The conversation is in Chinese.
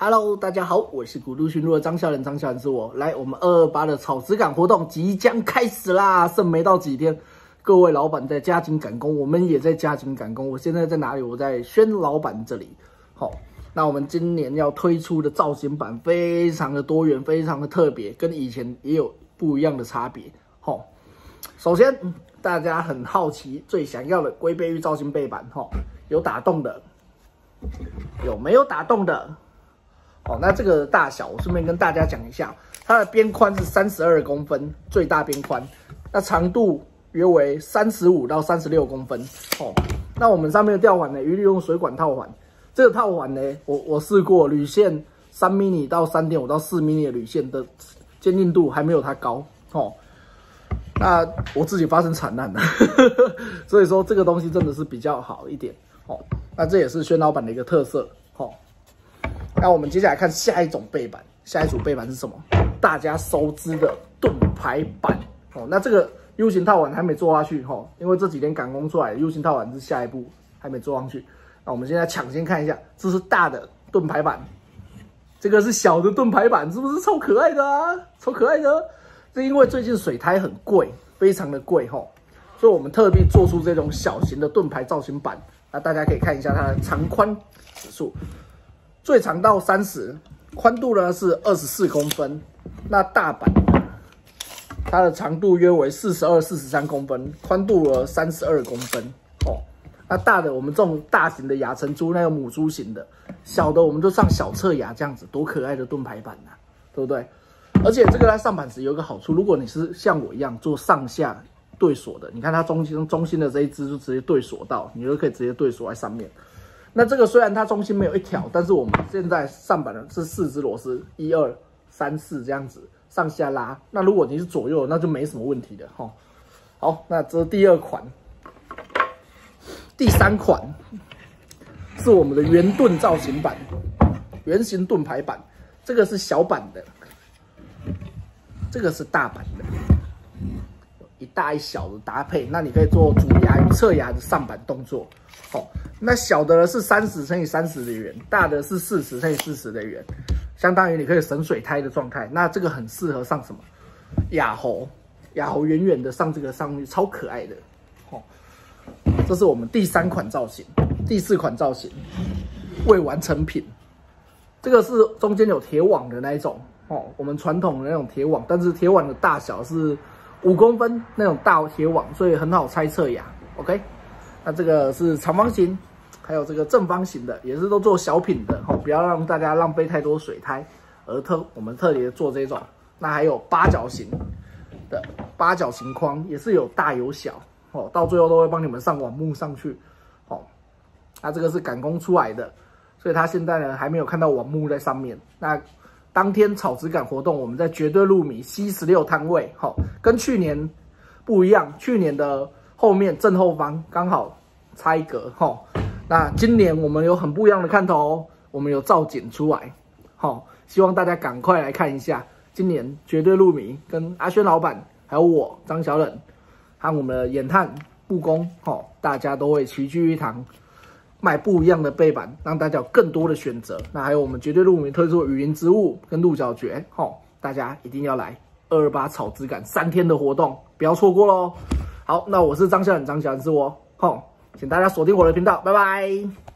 Hello， 大家好，我是古都巡路的张小人，张小人是我。来，我们228的草质感活动即将开始啦，剩没到几天。各位老板在加紧赶工，我们也在加紧赶工。我现在在哪里？我在宣老板这里。好，那我们今年要推出的造型版非常的多元，非常的特别，跟以前也有不一样的差别。好，首先大家很好奇，最想要的龟背玉造型背板，有打洞的，有没有打洞的？哦，那这个大小，我顺便跟大家讲一下，它的边宽是32公分，最大边宽，那长度约为35到36公分。哦，那我们上面的吊环呢，一律用水管套环。这个套环呢，我试过，铝线3 mini 到3.5到4 mini 的铝线的坚硬度还没有它高。哦，那我自己发生惨难了，所以说这个东西真的是比较好一点。哦，那这也是宣老板的一个特色。哦。那我们接下来看下一种背板，下一组背板是什么？大家熟知的盾牌板哦。那这个 U 型套环还没做下去哈，因为这几天赶工出来 ，U 型套环是下一步还没做上去。那我们现在抢先看一下，这是大的盾牌板，这个是小的盾牌板，是不是超可爱的啊？超可爱的！是因为最近水苔很贵，非常的贵哈，所以我们特地做出这种小型的盾牌造型板。那大家可以看一下它的长宽指数。最长到30，宽度呢是24公分。那大板它的长度约为42、43公分，宽度了32公分。哦，那大的我们这种大型的亚成珠，那个母珠型的，小的我们就上小侧牙这样子，多可爱的盾牌板啊，对不对？而且这个在上板时有一个好处，如果你是像我一样做上下对锁的，你看它中心的这一支就直接对锁到，你就可以直接对锁在上面。那这个虽然它中心没有一条，但是我们现在上板的是4只螺丝，1、2、3、4这样子上下拉。那如果你是左右，那就没什么问题的哈。好，那这是第2款，第3款是我们的圆盾造型板，圆形盾牌板。这个是小版的，这个是大版的，一大一小的搭配。那你可以做主牙与侧牙的上板动作。好，那小的呢是30乘以30的圆，大的是40乘以40的圆，相当于你可以省水苔的状态。那这个很适合上什么哑猴，哑猴圆圆的上这个上面超可爱的。哦，这是我们第3款造型，第4款造型未完成品。这个是中间有铁网的那一种哦，我们传统的那种铁网，但是铁网的大小是5公分那种大铁网，所以很好拆侧牙。OK。那这个是长方形，还有这个正方形的，也是都做小品的哦，不要让大家浪费太多水苔，我们特别做这种。那还有8角形的8角形框，也是有大有小哦，到最后都会帮你们上网幕上去哦。那这个是赶工出来的，所以它现在呢还没有看到网幕在上面。那当天草质感活动，我们在绝对路米 C16摊位，好，跟去年不一样，去年的后面正后方刚好差一格哈，那今年我们有很不一样的看头哦，我们有造景出来，好，希望大家赶快来看一下，今年绝对路迷跟阿轩老板还有我张小忍和我们的眼探布工，大家都会齐聚一堂，卖不一样的背板，让大家有更多的选择。那还有我们绝对路迷推出的雨林植物跟鹿角蕨，大家一定要来228草质感3天的活动，不要错过喽。好，那我是张小忍，张小忍是我，请大家锁定我的频道，拜拜。